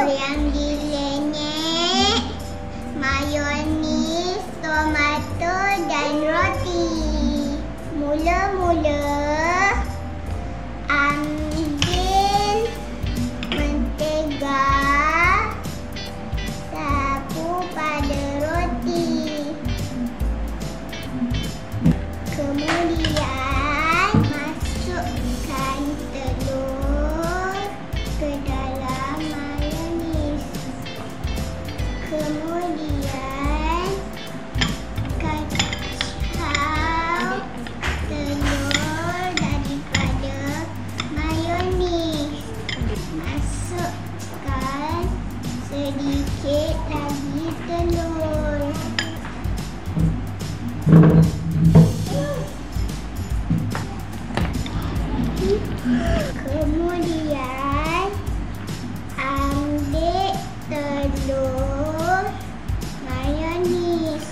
telur yang dilenyap, mayonis, tomato dan roti. Mula-mula ambil mentega, sapu pada roti. Kemudian masukkan telur ke dalam mayonis. Kemudian kacau telur daripada mayonis. Masukkan sedikit lagi telur. Kemudian ambil telur mayonis.